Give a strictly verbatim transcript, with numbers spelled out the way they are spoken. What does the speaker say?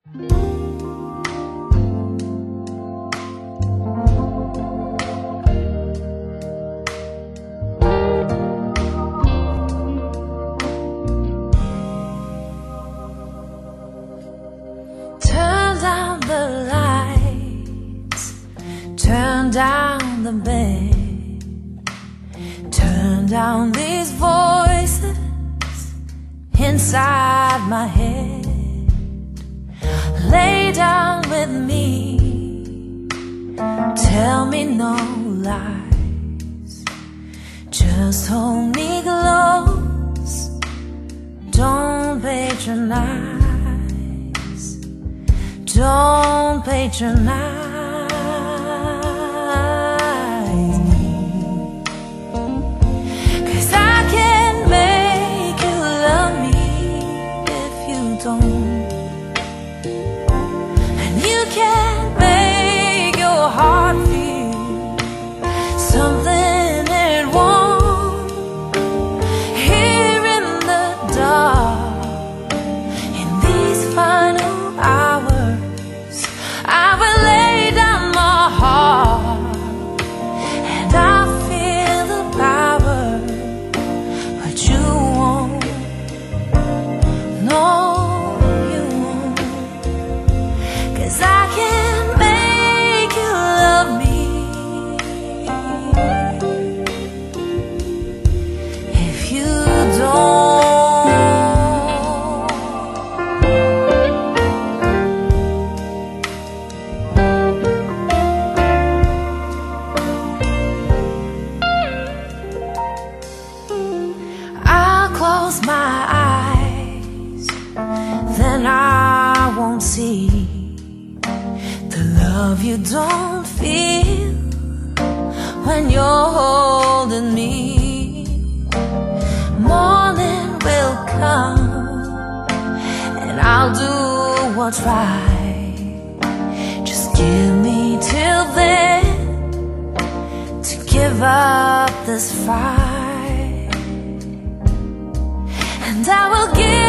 Turn down the lights, turn down the bed, turn down these voices inside my head. Lay down with me, tell me no lies, just hold me close, don't patronize, don't patronize me, 'cause I can't make you love me if you don't. Can't make your heart feel something it won't. Here in the dark, in these final hours, I will lay down my heart, and I feel the power, but you won't. No, I can't make you love me if you don't. I'll close my eyes, then I won't see the love you don't feel when you're holding me. Morning will come, and I'll do what's right. Just give me till then to give up this fight, and I will give